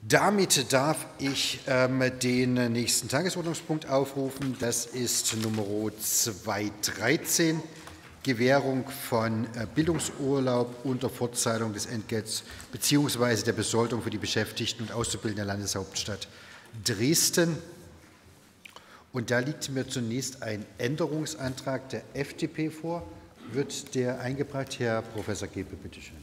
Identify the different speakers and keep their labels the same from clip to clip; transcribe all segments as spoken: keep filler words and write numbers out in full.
Speaker 1: Damit darf ich ähm, den nächsten Tagesordnungspunkt aufrufen. Das ist Nummer zweihundertdreizehn, Gewährung von äh, Bildungsurlaub unter Fortzahlung des Entgelts bzw. der Besoldung für die Beschäftigten und Auszubildenden der Landeshauptstadt Dresden. Und da liegt mir zunächst ein Änderungsantrag der F D P vor. Wird der eingebracht? Herr Professor Gepe, bitte schön.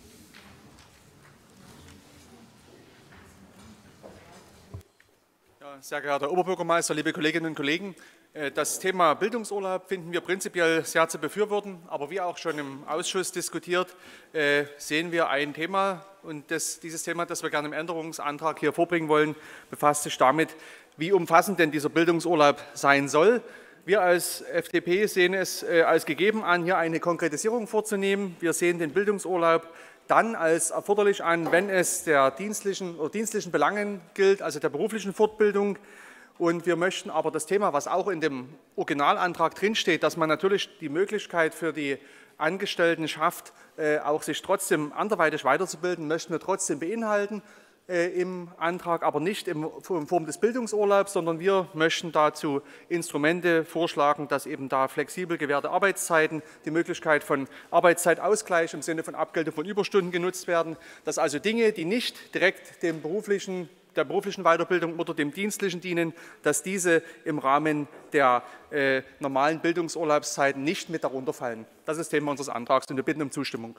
Speaker 2: Sehr geehrter Oberbürgermeister, liebe Kolleginnen und Kollegen, das Thema Bildungsurlaub finden wir prinzipiell sehr zu befürworten, aber wie auch schon im Ausschuss diskutiert, sehen wir ein Thema und das, dieses Thema, das wir gerne im Änderungsantrag hier vorbringen wollen, befasst sich damit, wie umfassend denn dieser Bildungsurlaub sein soll. Wir als F D P sehen es als gegeben an, hier eine Konkretisierung vorzunehmen. Wir sehen den Bildungsurlaub dann als erforderlich an, wenn es der dienstlichen oder dienstlichen Belangen gilt, also der beruflichen Fortbildung. Und wir möchten aber das Thema, was auch in dem Originalantrag drinsteht, dass man natürlich die Möglichkeit für die Angestellten schafft, auch sich trotzdem anderweitig weiterzubilden, möchten wir trotzdem beinhalten im Antrag, aber nicht in Form des Bildungsurlaubs, sondern wir möchten dazu Instrumente vorschlagen, dass eben da flexibel gewährte Arbeitszeiten, die Möglichkeit von Arbeitszeitausgleich im Sinne von Abgeltung von Überstunden genutzt werden, dass also Dinge, die nicht direkt dem beruflichen, der beruflichen Weiterbildung oder dem dienstlichen dienen, dass diese im Rahmen der äh, normalen Bildungsurlaubszeiten nicht mit darunter fallen. Das ist Thema unseres Antrags und wir bitten um Zustimmung.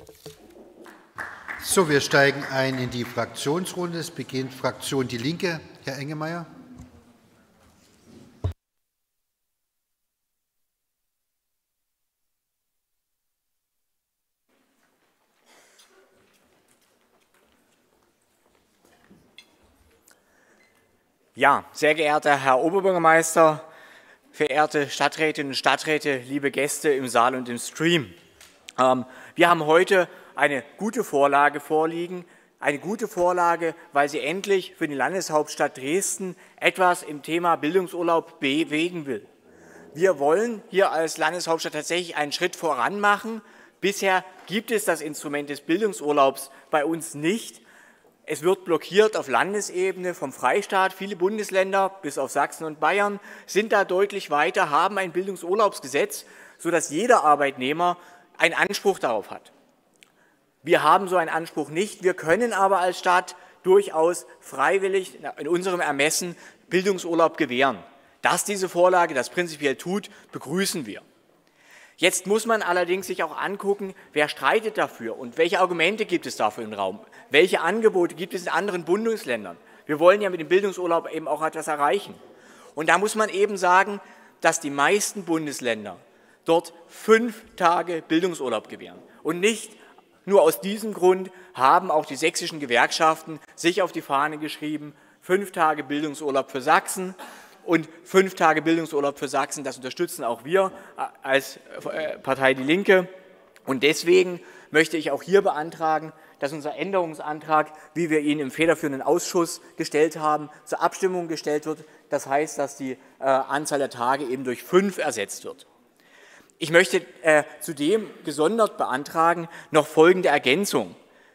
Speaker 1: So, wir steigen ein in die Fraktionsrunde. Es beginnt Fraktion Die Linke. Herr Engemeier.
Speaker 3: Ja, sehr geehrter Herr Oberbürgermeister, verehrte Stadträtinnen und Stadträte, liebe Gäste im Saal und im Stream. Ähm, wir haben heute eine gute Vorlage vorliegen, eine gute Vorlage, weil sie endlich für die Landeshauptstadt Dresden etwas im Thema Bildungsurlaub bewegen will. Wir wollen hier als Landeshauptstadt tatsächlich einen Schritt voran machen. Bisher gibt es das Instrument des Bildungsurlaubs bei uns nicht. Es wird blockiert auf Landesebene vom Freistaat. Viele Bundesländer, bis auf Sachsen und Bayern, sind da deutlich weiter, haben ein Bildungsurlaubsgesetz, sodass jeder Arbeitnehmer einen Anspruch darauf hat. Wir haben so einen Anspruch nicht. Wir können aber als Stadt durchaus freiwillig in unserem Ermessen Bildungsurlaub gewähren. Dass diese Vorlage das prinzipiell tut, begrüßen wir. Jetzt muss man allerdings sich auch angucken, wer streitet dafür und welche Argumente gibt es dafür im Raum. Welche Angebote gibt es in anderen Bundesländern? Wir wollen ja mit dem Bildungsurlaub eben auch etwas erreichen. Und da muss man eben sagen, dass die meisten Bundesländer dort fünf Tage Bildungsurlaub gewähren und nicht nur aus diesem Grund haben auch die sächsischen Gewerkschaften sich auf die Fahne geschrieben, fünf Tage Bildungsurlaub für Sachsen und fünf Tage Bildungsurlaub für Sachsen, das unterstützen auch wir als Partei Die Linke. Und deswegen möchte ich auch hier beantragen, dass unser Änderungsantrag, wie wir ihn im federführenden Ausschuss gestellt haben, zur Abstimmung gestellt wird. Das heißt, dass die Anzahl der Tage eben durch fünf ersetzt wird. Ich möchte äh, zudem gesondert beantragen noch folgende Ergänzung.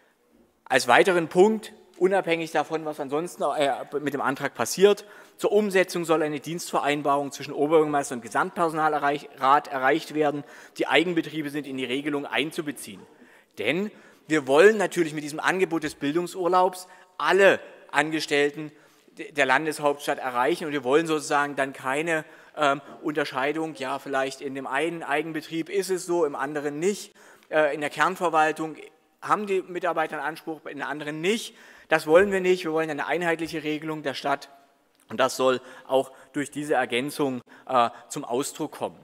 Speaker 3: Als weiteren Punkt, unabhängig davon, was ansonsten äh, mit dem Antrag passiert, zur Umsetzung soll eine Dienstvereinbarung zwischen Oberbürgermeister und Gesamtpersonalrat erreicht werden. Die Eigenbetriebe sind in die Regelung einzubeziehen. Denn wir wollen natürlich mit diesem Angebot des Bildungsurlaubs alle Angestellten der Landeshauptstadt erreichen und wir wollen sozusagen dann keine Ähm, Unterscheidung, ja, vielleicht in dem einen Eigenbetrieb ist es so, im anderen nicht. Äh, in der Kernverwaltung haben die Mitarbeiter einen Anspruch, in der anderen nicht. Das wollen wir nicht. Wir wollen eine einheitliche Regelung der Stadt und das soll auch durch diese Ergänzung äh, zum Ausdruck kommen.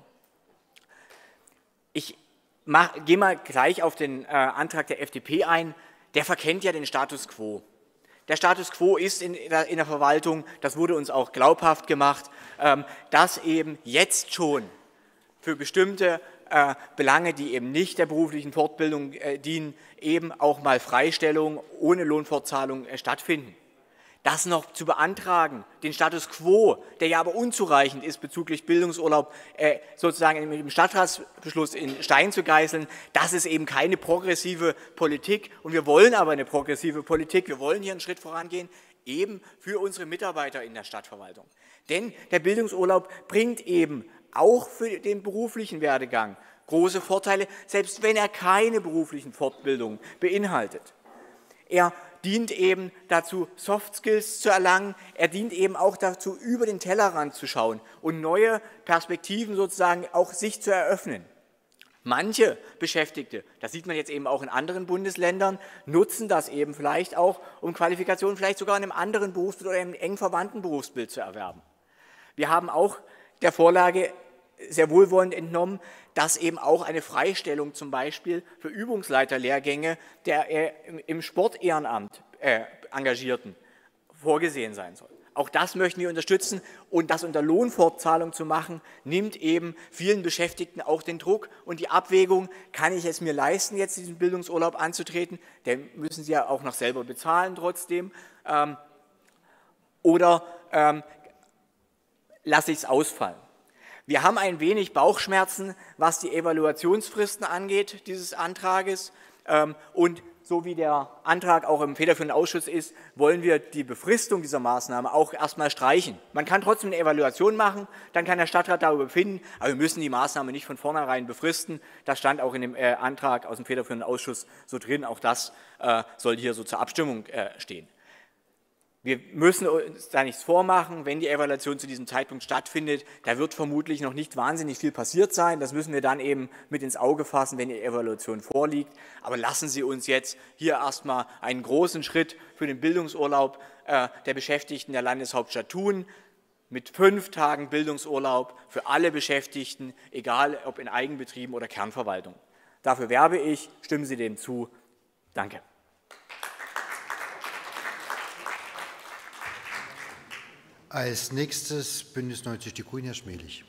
Speaker 3: Ich mach, gehe mal gleich auf den äh, Antrag der F D P ein. Der verkennt ja den Status quo. Der Status quo ist in der, in der Verwaltung, das wurde uns auch glaubhaft gemacht, ähm, dass eben jetzt schon für bestimmte äh, Belange, die eben nicht der beruflichen Fortbildung äh, dienen, eben auch mal Freistellungen ohne Lohnfortzahlung äh, stattfinden. Das noch zu beantragen, den Status quo, der ja aber unzureichend ist bezüglich Bildungsurlaub, äh, sozusagen mit dem Stadtratsbeschluss in Stein zu geißeln, das ist eben keine progressive Politik. Und wir wollen aber eine progressive Politik, wir wollen hier einen Schritt vorangehen. eben für unsere Mitarbeiter in der Stadtverwaltung. Denn der Bildungsurlaub bringt eben auch für den beruflichen Werdegang große Vorteile, selbst wenn er keine beruflichen Fortbildungen beinhaltet. Er dient eben dazu, Soft Skills zu erlangen. Er dient eben auch dazu, über den Tellerrand zu schauen und neue Perspektiven sozusagen auch sich zu eröffnen. Manche Beschäftigte, das sieht man jetzt eben auch in anderen Bundesländern, nutzen das eben vielleicht auch, um Qualifikationen vielleicht sogar in einem anderen Berufsbild oder einem eng verwandten Berufsbild zu erwerben. Wir haben auch der Vorlage sehr wohlwollend entnommen, dass eben auch eine Freistellung zum Beispiel für Übungsleiterlehrgänge der äh, im Sportehrenamt äh, Engagierten vorgesehen sein soll. Auch das möchten wir unterstützen, und das unter Lohnfortzahlung zu machen, nimmt eben vielen Beschäftigten auch den Druck und die Abwägung, kann ich es mir leisten, jetzt diesen Bildungsurlaub anzutreten, den müssen sie ja auch noch selber bezahlen trotzdem, ähm, oder ähm, lasse ich es ausfallen. Wir haben ein wenig Bauchschmerzen, was die Evaluationsfristen angeht, dieses Antrages, ähm, und so wie der Antrag auch im federführenden Ausschuss ist, wollen wir die Befristung dieser Maßnahme auch erstmal streichen. Man kann trotzdem eine Evaluation machen, dann kann der Stadtrat darüber befinden, aber wir müssen die Maßnahme nicht von vornherein befristen. Das stand auch in dem äh, Antrag aus dem federführenden Ausschuss so drin, auch das äh, soll hier so zur Abstimmung äh, stehen. Wir müssen uns da nichts vormachen, wenn die Evaluation zu diesem Zeitpunkt stattfindet, da wird vermutlich noch nicht wahnsinnig viel passiert sein. Das müssen wir dann eben mit ins Auge fassen, wenn die Evaluation vorliegt. Aber lassen Sie uns jetzt hier erstmal einen großen Schritt für den Bildungsurlaub äh, der Beschäftigten der Landeshauptstadt tun, mit fünf Tagen Bildungsurlaub für alle Beschäftigten, egal ob in Eigenbetrieben oder Kernverwaltung. Dafür werbe ich, stimmen Sie dem zu. Danke.
Speaker 1: Als nächstes Bündnis neunzig Die Grünen, Herr Schmeling.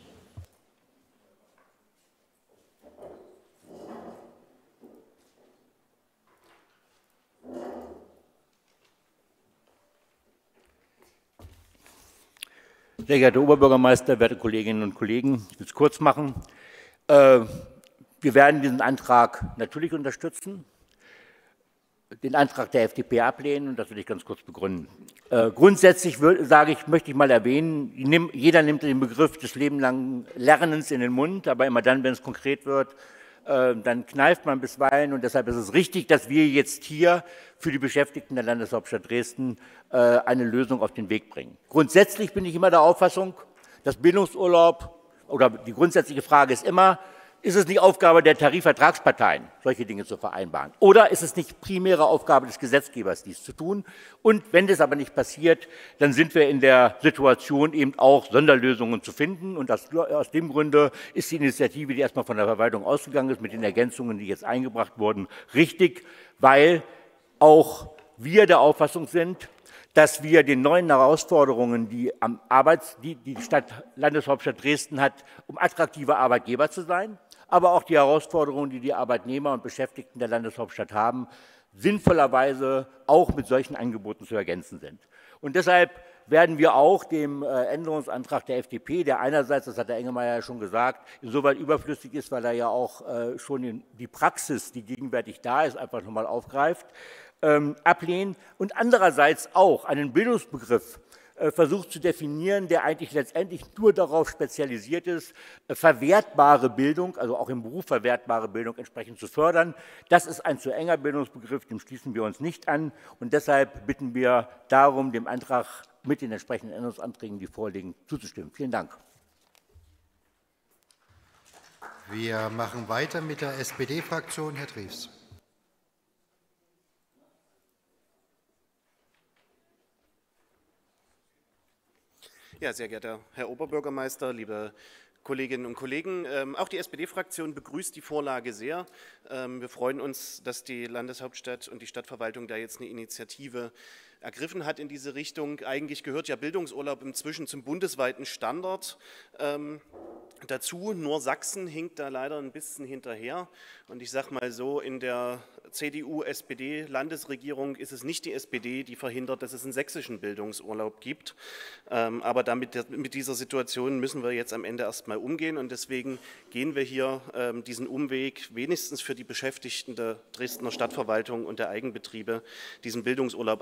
Speaker 4: Sehr geehrter Oberbürgermeister, werte Kolleginnen und Kollegen, ich will es kurz machen. Wir werden diesen Antrag natürlich unterstützen, den Antrag der F D P ablehnen, und das will ich ganz kurz begründen. Äh, grundsätzlich will, sage ich, möchte ich mal erwähnen, nimm, jeder nimmt den Begriff des lebenlangen Lernens in den Mund, aber immer dann, wenn es konkret wird, äh, dann kneift man bisweilen, und deshalb ist es richtig, dass wir jetzt hier für die Beschäftigten der Landeshauptstadt Dresden äh, eine Lösung auf den Weg bringen. Grundsätzlich bin ich immer der Auffassung, dass Bildungsurlaub, oder die grundsätzliche Frage ist immer, ist es nicht Aufgabe der Tarifvertragsparteien, solche Dinge zu vereinbaren? Oder ist es nicht primäre Aufgabe des Gesetzgebers, dies zu tun? Und wenn das aber nicht passiert, dann sind wir in der Situation, eben auch Sonderlösungen zu finden. Und das, aus dem Grunde ist die Initiative, die erstmal von der Verwaltung ausgegangen ist, mit den Ergänzungen, die jetzt eingebracht wurden, richtig, weil auch wir der Auffassung sind, dass wir den neuen Herausforderungen, die am Arbeits, die, die Stadt, Landeshauptstadt Dresden hat, um attraktiver Arbeitgeber zu sein, aber auch die Herausforderungen, die die Arbeitnehmer und Beschäftigten der Landeshauptstadt haben, sinnvollerweise auch mit solchen Angeboten zu ergänzen sind. Und deshalb werden wir auch dem Änderungsantrag der F D P, der einerseits, das hat der Engelmeier ja schon gesagt, insoweit überflüssig ist, weil er ja auch schon die Praxis, die gegenwärtig da ist, einfach nochmal aufgreift, ablehnen, und andererseits auch einen Bildungsbegriff versucht zu definieren, der eigentlich letztendlich nur darauf spezialisiert ist, verwertbare Bildung, also auch im Beruf verwertbare Bildung entsprechend zu fördern. Das ist ein zu enger Bildungsbegriff, dem schließen wir uns nicht an, und deshalb bitten wir darum, dem Antrag mit den entsprechenden Änderungsanträgen, die vorliegen, zuzustimmen. Vielen Dank.
Speaker 1: Wir machen weiter mit der S P D-Fraktion. Herr Drews.
Speaker 5: Ja, sehr geehrter Herr Oberbürgermeister, liebe Kolleginnen und Kollegen, ähm, auch die S P D-Fraktion begrüßt die Vorlage sehr. Ähm, wir freuen uns, dass die Landeshauptstadt und die Stadtverwaltung da jetzt eine Initiative ergriffen hat in diese Richtung. Eigentlich gehört ja Bildungsurlaub inzwischen zum bundesweiten Standard ähm, dazu. Nur Sachsen hinkt da leider ein bisschen hinterher. Und ich sage mal so, in der C D U-S P D-Landesregierung ist es nicht die S P D, die verhindert, dass es einen sächsischen Bildungsurlaub gibt. Ähm, aber damit, mit dieser Situation müssen wir jetzt am Ende erstmal umgehen. Und deswegen gehen wir hier ähm, diesen Umweg, wenigstens für die Beschäftigten der Dresdner Stadtverwaltung und der Eigenbetriebe, diesen Bildungsurlaub einzuführen.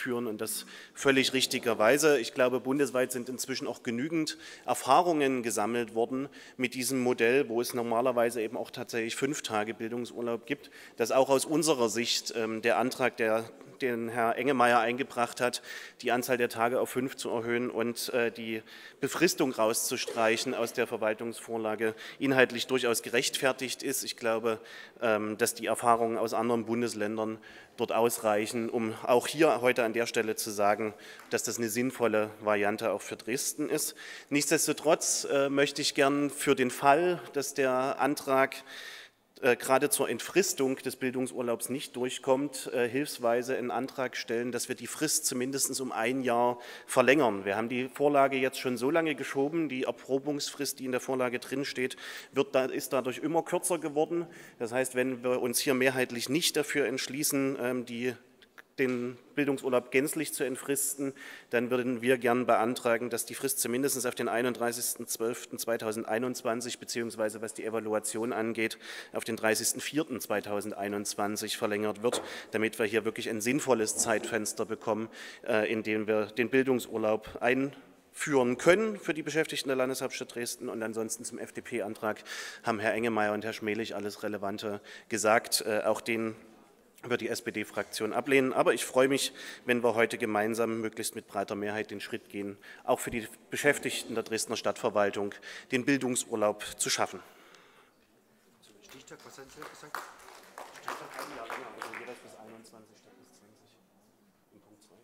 Speaker 5: einzuführen und das völlig richtigerweise. Ich glaube, bundesweit sind inzwischen auch genügend Erfahrungen gesammelt worden mit diesem Modell, wo es normalerweise eben auch tatsächlich fünf Tage Bildungsurlaub gibt, dass auch aus unserer Sicht ähm, der Antrag, der den Herr Engemeier eingebracht hat, die Anzahl der Tage auf fünf zu erhöhen und äh, die Befristung rauszustreichen aus der Verwaltungsvorlage, inhaltlich durchaus gerechtfertigt ist. Ich glaube, ähm, dass die Erfahrungen aus anderen Bundesländern dort ausreichen, um auch hier heute an der Stelle zu sagen, dass das eine sinnvolle Variante auch für Dresden ist. Nichtsdestotrotz äh, möchte ich gern für den Fall, dass der Antrag Äh, gerade zur Entfristung des Bildungsurlaubs nicht durchkommt, äh, hilfsweise einen Antrag stellen, dass wir die Frist zumindest um ein Jahr verlängern. Wir haben die Vorlage jetzt schon so lange geschoben, die Erprobungsfrist, die in der Vorlage drinsteht, wird, ist dadurch immer kürzer geworden. Das heißt, wenn wir uns hier mehrheitlich nicht dafür entschließen, ähm, die den Bildungsurlaub gänzlich zu entfristen, dann würden wir gern beantragen, dass die Frist zumindest auf den einunddreißigsten zwölften zweitausendeinundzwanzig beziehungsweise was die Evaluation angeht, auf den dreißigsten vierten zweitausendeinundzwanzig verlängert wird, damit wir hier wirklich ein sinnvolles Zeitfenster bekommen, in dem wir den Bildungsurlaub einführen können für die Beschäftigten der Landeshauptstadt Dresden. Und ansonsten zum F D P-Antrag haben Herr Engemeier und Herr Schmelich alles Relevante gesagt, auch den wird die S P D-Fraktion ablehnen. Aber ich freue mich, wenn wir heute gemeinsam möglichst mit breiter Mehrheit den Schritt gehen, auch für die Beschäftigten der Dresdner Stadtverwaltung den Bildungsurlaub zu schaffen.
Speaker 1: Stichtag, was haben Sie gesagt?
Speaker 5: Stichtag ein Jahr länger, also jeweils bis einundzwanzig statt bis zwanzig. In Punkt zwei.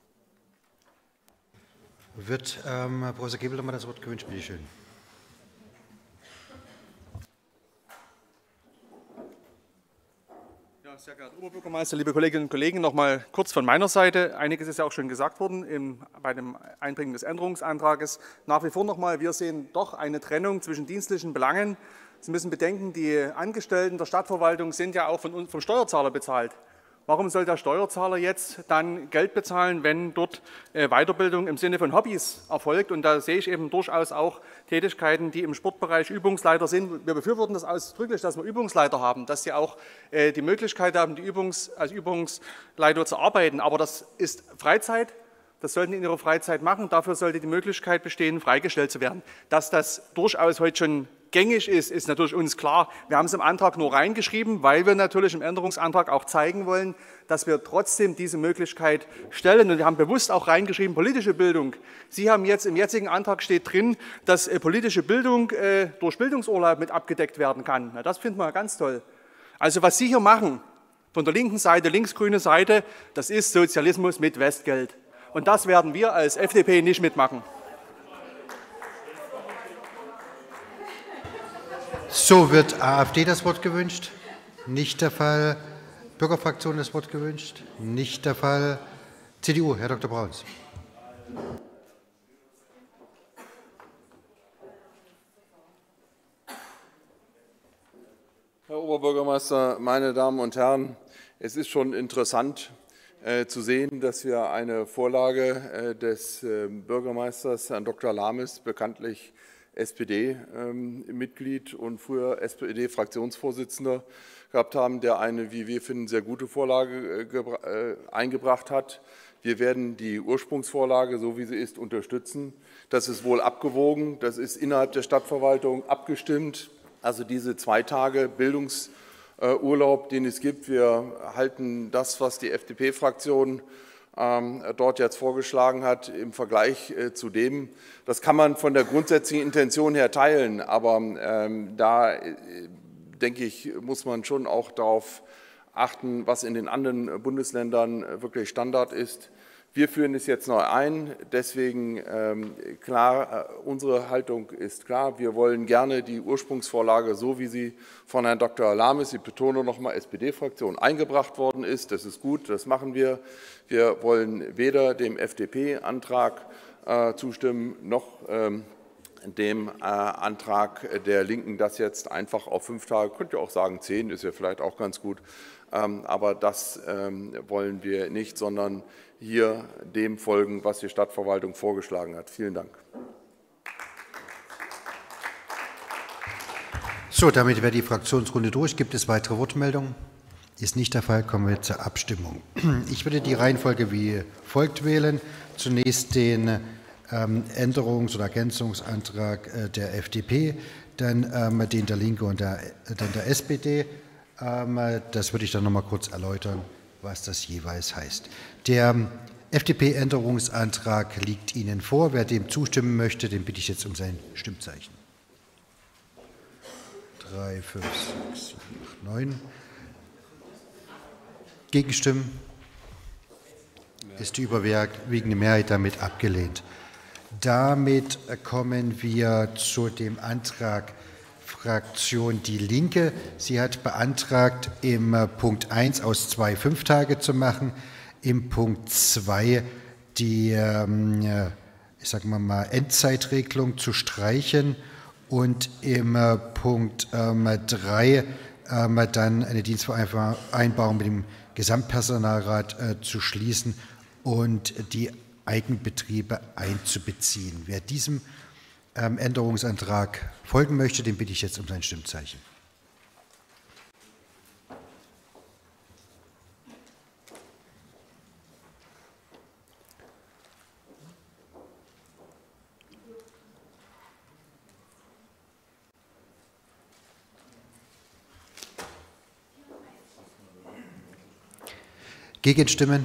Speaker 1: Wird ähm, Herr Professor Gebel nochmal das Wort gewünscht? Bitte schön.
Speaker 2: Sehr geehrter Oberbürgermeister, liebe Kolleginnen und Kollegen, noch mal kurz von meiner Seite. Einiges ist ja auch schon gesagt worden im, bei dem Einbringen des Änderungsantrages. Nach wie vor noch mal, wir sehen doch eine Trennung zwischen dienstlichen Belangen. Sie müssen bedenken, die Angestellten der Stadtverwaltung sind ja auch von, vom Steuerzahler bezahlt. Warum soll der Steuerzahler jetzt dann Geld bezahlen, wenn dort Weiterbildung im Sinne von Hobbys erfolgt? Und da sehe ich eben durchaus auch Tätigkeiten, die im Sportbereich Übungsleiter sind. Wir befürworten das ausdrücklich, dass wir Übungsleiter haben, dass sie auch die Möglichkeit haben, die Übungs-, als Übungsleiter zu arbeiten. Aber das ist Freizeit. Das sollten die in ihrer Freizeit machen. Dafür sollte die Möglichkeit bestehen, freigestellt zu werden. Dass das durchaus heute schon gängig ist, ist natürlich uns klar. Wir haben es im Antrag nur reingeschrieben, weil wir natürlich im Änderungsantrag auch zeigen wollen, dass wir trotzdem diese Möglichkeit stellen. Und wir haben bewusst auch reingeschrieben, politische Bildung. Sie haben jetzt, im jetzigen Antrag steht drin, dass äh, politische Bildung äh, durch Bildungsurlaub mit abgedeckt werden kann. Na, das finden wir ganz toll. Also was Sie hier machen, von der linken Seite, linksgrüne Seite, das ist Sozialismus mit Westgeld. Und das werden wir als F D P nicht mitmachen.
Speaker 1: So, wird A f D das Wort gewünscht? Nicht der Fall. Bürgerfraktion das Wort gewünscht? Nicht der Fall. C D U, Herr Doktor Brauns.
Speaker 6: Herr Oberbürgermeister, meine Damen und Herren, es ist schon interessant äh, zu sehen, dass wir eine Vorlage äh, des äh, Bürgermeisters, Herrn Doktor Lames, bekanntlich S P D-Mitglied ähm, und früher S P D-Fraktionsvorsitzender gehabt haben, der eine, wie wir finden, sehr gute Vorlage äh, eingebracht hat. Wir werden die Ursprungsvorlage, so wie sie ist, unterstützen. Das ist wohl abgewogen, das ist innerhalb der Stadtverwaltung abgestimmt. Also diese zwei Tage Bildungsurlaub, den es gibt, wir halten das, was die F D P-Fraktion dort jetzt vorgeschlagen hat, im Vergleich zu dem, das kann man von der grundsätzlichen Intention her teilen, aber ähm, da, denke ich, muss man schon auch darauf achten, was in den anderen Bundesländern wirklich Standard ist. Wir führen es jetzt neu ein, deswegen ähm, klar, unsere Haltung ist klar, wir wollen gerne die Ursprungsvorlage, so wie sie von Herrn Doktor Lames, ich betone nochmal, S P D-Fraktion eingebracht worden ist, das ist gut, das machen wir. Wir wollen weder dem F D P-Antrag äh, zustimmen, noch ähm, dem äh, Antrag der Linken, das jetzt einfach auf fünf Tage, könnt ihr auch sagen zehn, ist ja vielleicht auch ganz gut, ähm, aber das ähm, wollen wir nicht, sondern hier dem folgen, was die Stadtverwaltung vorgeschlagen hat. Vielen Dank.
Speaker 1: So, damit wäre die Fraktionsrunde durch. Gibt es weitere Wortmeldungen? Ist nicht der Fall, kommen wir zur Abstimmung. Ich würde die Reihenfolge wie folgt wählen. Zunächst den ähm, Änderungs- oder Ergänzungsantrag äh, der F D P, dann ähm, den der Linke und der, den der S P D. Ähm, das würde ich dann noch mal kurz erläutern, was das jeweils heißt. Der F D P-Änderungsantrag liegt Ihnen vor. Wer dem zustimmen möchte, den bitte ich jetzt um sein Stimmzeichen. drei, fünf, sechs, sieben, acht, neun. Gegenstimmen? Ist die überwiegende Mehrheit damit abgelehnt. Damit kommen wir zu dem Antrag Fraktion Die Linke. Sie hat beantragt, im Punkt eins aus zwei fünf Tage zu machen, im Punkt zwei die ich sag mal, mal Endzeitregelung zu streichen und im Punkt drei dann eine Dienstvereinbarung mit dem Gesamtpersonalrat äh, zu schließen und die Eigenbetriebe einzubeziehen. Wer diesem ähm, Änderungsantrag folgen möchte, den bitte ich jetzt um sein Stimmzeichen. Gegenstimmen?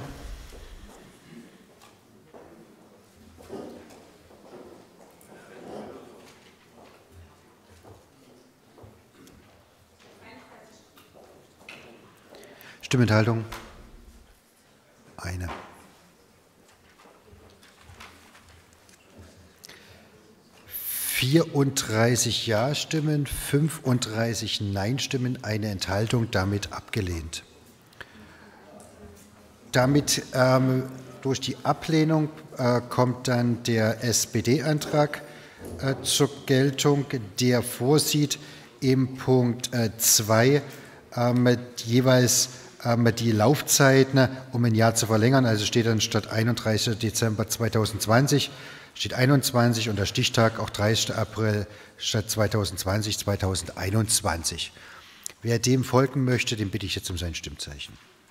Speaker 1: Stimmenthaltung? Eine. vierunddreißig Ja-Stimmen, fünfunddreißig Nein-Stimmen, eine Enthaltung, damit abgelehnt. Damit ähm, durch die Ablehnung äh, kommt dann der S P D-Antrag äh, zur Geltung, der vorsieht im Punkt zwei äh, jeweils äh, die Laufzeiten um ein Jahr zu verlängern. Also steht dann statt einunddreißigster Dezember zweitausendzwanzig steht einundzwanzig und der Stichtag auch dreißigster April statt zweitausendzwanzig zweitausendeinundzwanzig. Wer dem folgen möchte, den bitte ich jetzt um sein Stimmzeichen.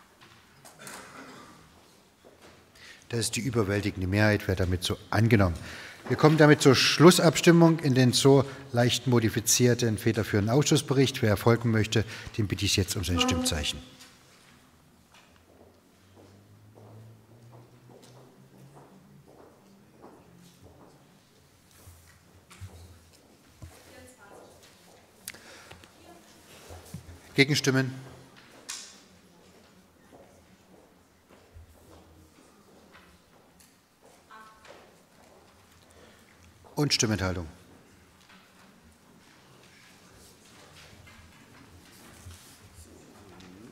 Speaker 1: Das ist die überwältigende Mehrheit, wird damit so angenommen. Wir kommen damit zur Schlussabstimmung in den so leicht modifizierten federführenden Ausschussbericht. Wer folgen möchte, den bitte ich jetzt um sein Stimmzeichen. Gegenstimmen? Und Stimmenthaltung.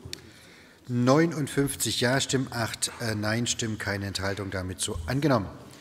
Speaker 1: neunundfünfzig Ja-Stimmen, acht Nein-Stimmen, keine Enthaltung, damit so angenommen.